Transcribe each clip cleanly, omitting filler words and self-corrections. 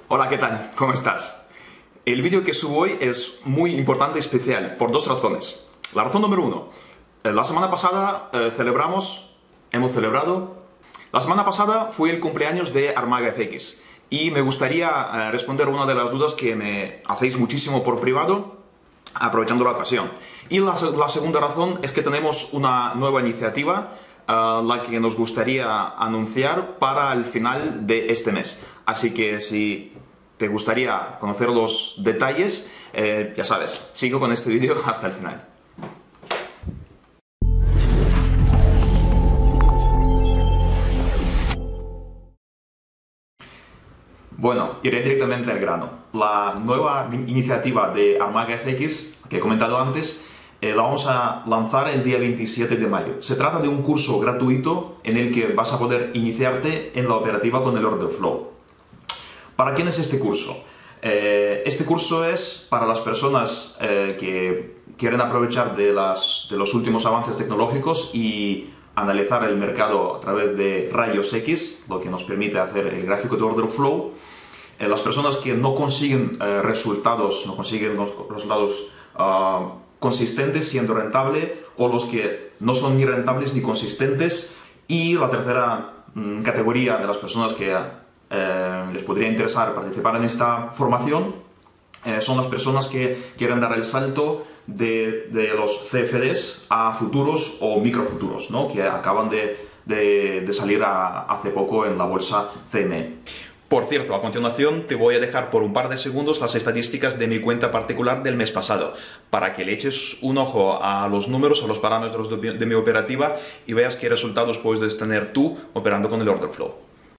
Hola, ¿qué tal? ¿Cómo estás? El vídeo que subo hoy es muy importante y especial por dos razones. La razón número uno, la semana pasada la semana pasada fue el cumpleaños de Armaga FX y me gustaría responder una de las dudas que me hacéis muchísimo por privado, aprovechando la ocasión. Y la segunda razón es que tenemos una nueva iniciativa, la que nos gustaría anunciar para el final de este mes. Así que si te gustaría conocer los detalles, ya sabes, sigo con este vídeo hasta el final. Bueno, iré directamente al grano. La nueva iniciativa de Armaga FX, que he comentado antes, la vamos a lanzar el día 27 de mayo. Se trata de un curso gratuito en el que vas a poder iniciarte en la operativa con el Order Flow. ¿Para quién es este curso? Este curso es para las personas que quieren aprovechar de los últimos avances tecnológicos y analizar el mercado a través de rayos X, lo que nos permite hacer el gráfico de Order Flow. Las personas que no consiguen resultados consistentes siendo rentable, o los que no son ni rentables ni consistentes. Y la tercera categoría de las personas que les podría interesar participar en esta formación son las personas que quieren dar el salto de los CFDs a futuros o microfuturos, ¿no? Que acaban de salir hace poco en la bolsa CME. Por cierto, a continuación te voy a dejar por un par de segundos las estadísticas de mi cuenta particular del mes pasado, para que le eches un ojo a los números, a los parámetros de mi operativa y veas qué resultados puedes tener tú operando con el Order Flow.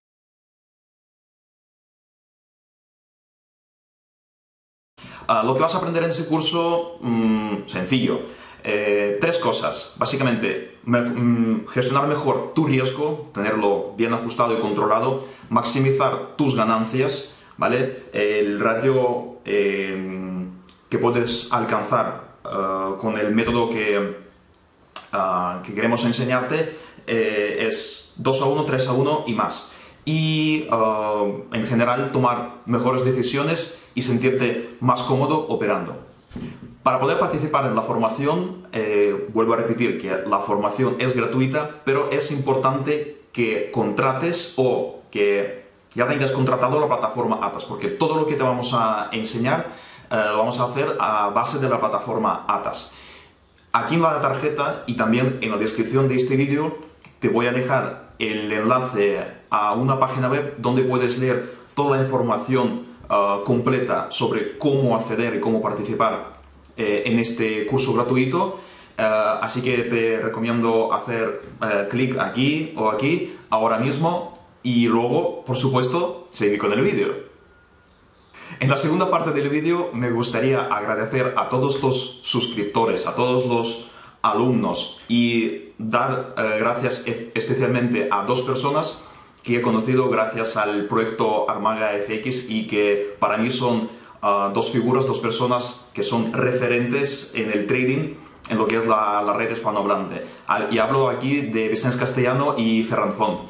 Lo que vas a aprender en ese curso, sencillo. Tres cosas. Básicamente, gestionar mejor tu riesgo, tenerlo bien ajustado y controlado, maximizar tus ganancias, ¿vale? El ratio que puedes alcanzar con el método que queremos enseñarte es 2:1, 3:1 y más. Y en general tomar mejores decisiones y sentirte más cómodo operando. Para poder participar en la formación, vuelvo a repetir que la formación es gratuita, pero es importante que contrates o que ya tengas contratado la plataforma Atas, porque todo lo que te vamos a enseñar lo vamos a hacer a base de la plataforma Atas. Aquí en la tarjeta y también en la descripción de este vídeo te voy a dejar el enlace a una página web donde puedes leer toda la información completa sobre cómo acceder y cómo participar en este curso gratuito. Así que te recomiendo hacer clic aquí o aquí ahora mismo y luego, por supuesto, seguir con el vídeo. En la segunda parte del vídeo me gustaría agradecer a todos los suscriptores, a todos los alumnos y dar gracias especialmente a dos personas que he conocido gracias al proyecto Armaga FX y que para mí son dos figuras, dos personas que son referentes en el trading, en lo que es la red hispanohablante. Y hablo aquí de Vicente Castellano y Ferran Font.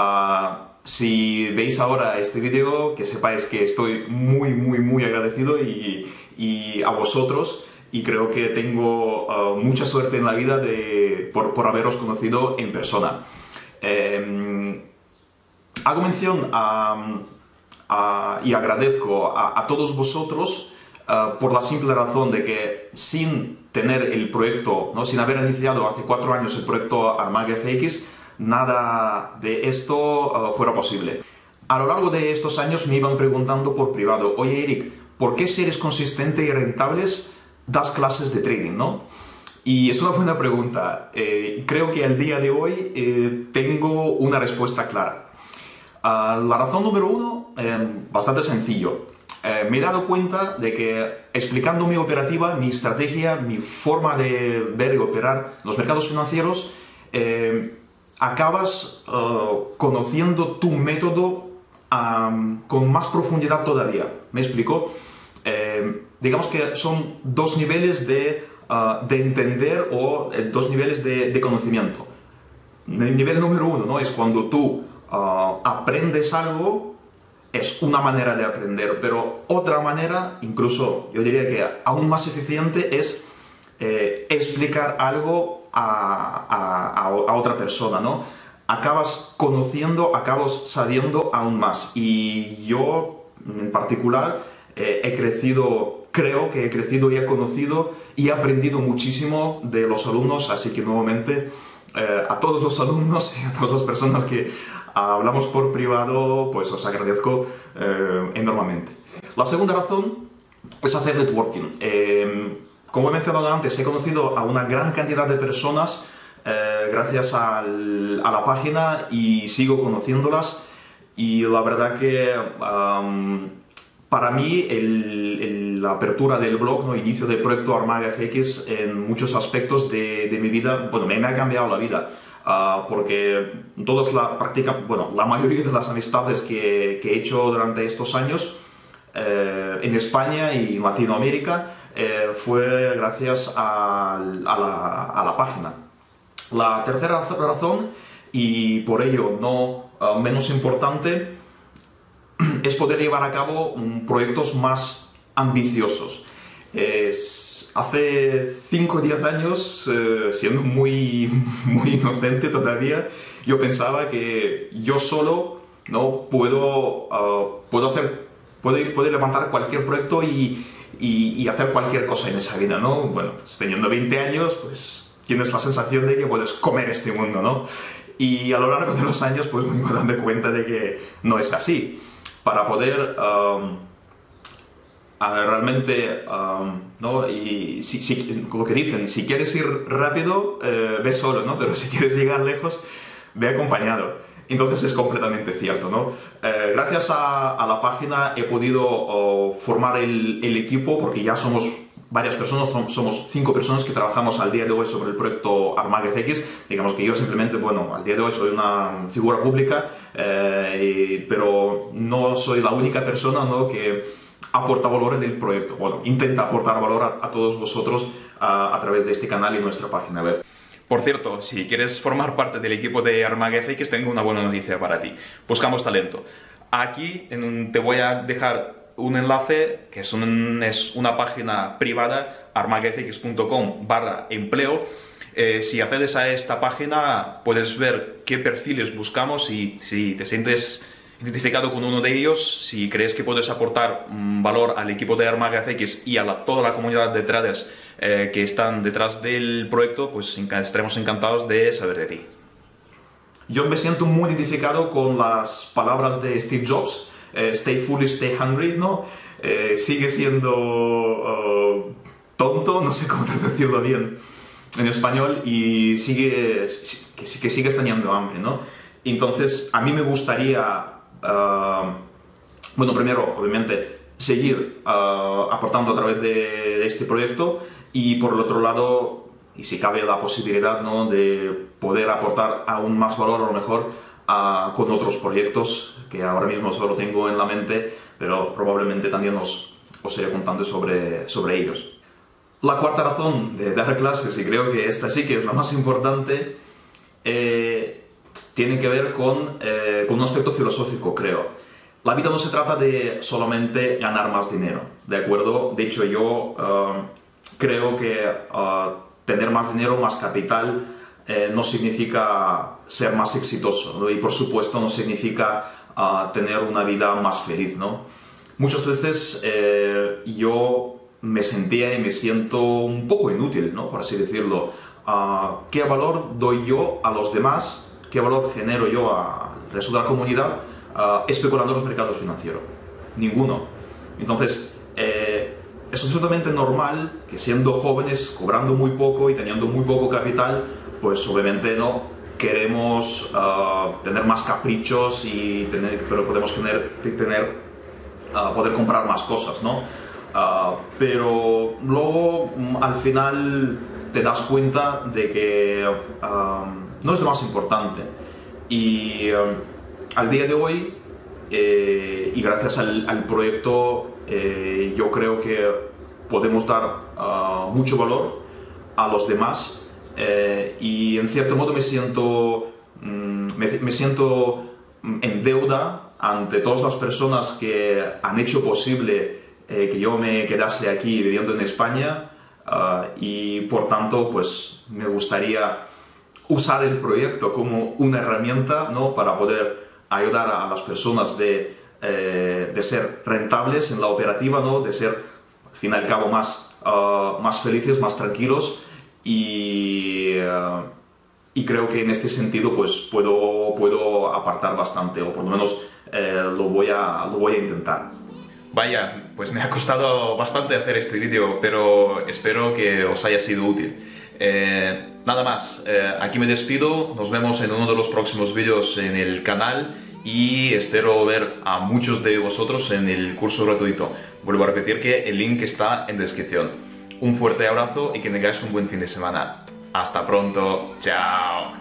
Si veis ahora este vídeo, que sepáis que estoy muy agradecido y a vosotros, y creo que tengo mucha suerte en la vida por haberos conocido en persona. Hago mención y agradezco a todos vosotros por la simple razón de que sin tener el proyecto, ¿no? Sin haber iniciado hace 4 años el proyecto Armaga FX, nada de esto fuera posible. A lo largo de estos años me iban preguntando por privado: oye Eric, ¿por qué si eres consistente y rentables das clases de trading, ¿no? Y es una buena pregunta. Creo que al día de hoy tengo una respuesta clara. La razón número uno, bastante sencillo. Me he dado cuenta de que explicando mi operativa, mi estrategia, mi forma de ver y operar los mercados financieros, acabas conociendo tu método con más profundidad todavía. ¿Me explico? Digamos que son dos niveles de entender o dos niveles de conocimiento. El nivel número uno, ¿no? Es cuando tú aprendes algo es una manera de aprender, pero otra manera, incluso yo diría que aún más eficiente, es explicar algo a otra persona, ¿no? Acabas conociendo, acabas sabiendo aún más. Y yo, en particular, he crecido, creo que he crecido y he conocido y he aprendido muchísimo de los alumnos, así que nuevamente a todos los alumnos y a todas las personas que hablamos por privado, pues os agradezco enormemente. La segunda razón es hacer networking. Como he mencionado antes, he conocido a una gran cantidad de personas gracias a la página y sigo conociéndolas, y la verdad que para mí la apertura del blog, ¿no? Inicio del proyecto Armagafx, en muchos aspectos de mi vida, bueno, me ha cambiado la vida. Porque la mayoría de las amistades que he hecho durante estos años en España y en Latinoamérica fue gracias a la página. La tercera razón, y por ello no menos importante, es poder llevar a cabo proyectos más ambiciosos. Hace 5 o 10 años, siendo muy inocente todavía, yo pensaba que yo solo no puedo levantar cualquier proyecto y hacer cualquier cosa en esa vida, ¿no? Bueno, pues teniendo 20 años, pues tienes la sensación de que puedes comer este mundo, ¿no? Y a lo largo de los años, pues me voy dando cuenta de que no es así. Para poder realmente, ¿no? Y lo que dicen, si quieres ir rápido, ve solo, ¿no? Pero si quieres llegar lejos, ve acompañado. Entonces es completamente cierto, ¿no? Gracias a la página he podido formar el equipo, porque ya somos varias personas, somos 5 personas que trabajamos al día de hoy sobre el proyecto Armagafx. Digamos que yo simplemente, bueno, al día de hoy soy una figura pública, pero no soy la única persona, ¿no?, que aporta valor en el proyecto. Bueno, intenta aportar valor a todos vosotros a través de este canal y nuestra página web. Por cierto, si quieres formar parte del equipo de Armagafx, tengo una buena noticia para ti. Buscamos talento. Aquí te voy a dejar un enlace que es una página privada, armagafx.com/empleo. Si accedes a esta página puedes ver qué perfiles buscamos, y si te sientes identificado con uno de ellos, si crees que puedes aportar valor al equipo de Armagafx y a toda la comunidad de traders que están detrás del proyecto, pues estaremos encantados de saber de ti. Yo me siento muy identificado con las palabras de Steve Jobs. Stay foolish, stay hungry, ¿no? Sigue siendo tonto, no sé cómo decirlo bien en español, y que sigues teniendo hambre, ¿no? Entonces, a mí me gustaría, bueno, primero, obviamente, seguir aportando a través de este proyecto, y por el otro lado, y si cabe la posibilidad, ¿no?, de poder aportar aún más valor, a lo mejor, con otros proyectos que ahora mismo solo tengo en la mente, pero probablemente también os iré contando sobre ellos. La cuarta razón de dar clases, y creo que esta sí que es la más importante, tiene que ver con un aspecto filosófico, creo. La vida no se trata de solamente ganar más dinero, ¿de acuerdo? De hecho, yo creo que tener más dinero, más capital, no significa ser más exitoso, ¿no? Y por supuesto no significa tener una vida más feliz, ¿no? Muchas veces yo me sentía y me siento un poco inútil, ¿no?, por así decirlo. ¿Qué valor doy yo a los demás? ¿Qué valor genero yo al resto de la comunidad especulando en los mercados financieros? Ninguno. Entonces, es absolutamente normal que, siendo jóvenes, cobrando muy poco y teniendo muy poco capital, pues obviamente no queremos tener más caprichos, pero podemos poder comprar más cosas, ¿no? Pero luego, al final, te das cuenta de que no es lo más importante. Y al día de hoy, y gracias al proyecto, yo creo que podemos dar mucho valor a los demás, y en cierto modo me siento en deuda ante todas las personas que han hecho posible que yo me quedase aquí viviendo en España, y por tanto pues me gustaría usar el proyecto como una herramienta, ¿no?, para poder ayudar a las personas de ser rentables en la operativa, ¿no?, de ser al fin y al cabo más felices, más tranquilos, y creo que en este sentido pues puedo apartar bastante, o por lo menos lo voy a intentar. Vaya, pues me ha costado bastante hacer este vídeo, pero espero que os haya sido útil. Nada más, aquí me despido, nos vemos en uno de los próximos vídeos en el canal y espero ver a muchos de vosotros en el curso gratuito. Vuelvo a repetir que el link está en descripción. Un fuerte abrazo y que tengáis un buen fin de semana. Hasta pronto, chao.